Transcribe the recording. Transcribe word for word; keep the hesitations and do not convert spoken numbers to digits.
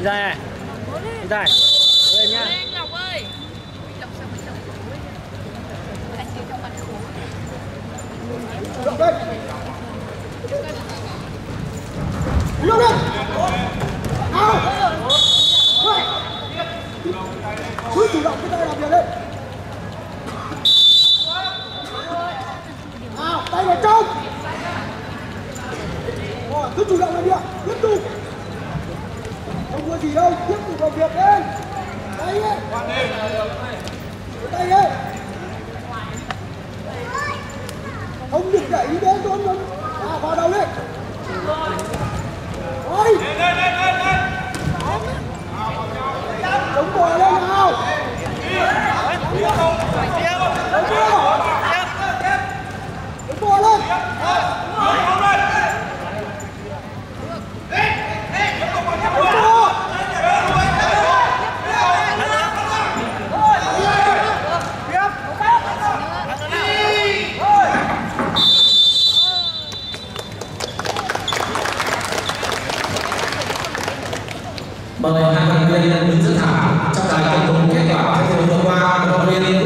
đây này. Đi đây. Lên nhá. Lên Ngọc ơi. Đọc sao mà đọc. Anh đi trong mặt khổ. Động đây. Lưu lên. Ao. Cứ chủ động cái tay làm việc lên. Ao, tay vào trong. Rồi, cứ chủ động làm việc, tiếp tục. Không có gì đâu, tiếp tục làm việc lên. Tay ấy. Tay ấy. Không được đẩy đến thôi không. À, vào đầu lên. Rồi. Chống bò lên nào. Chống bò lên. Mời hai vận động viên đứng dự thảo trong đài công bố kết quả thi đấu vừa qua của vận động viên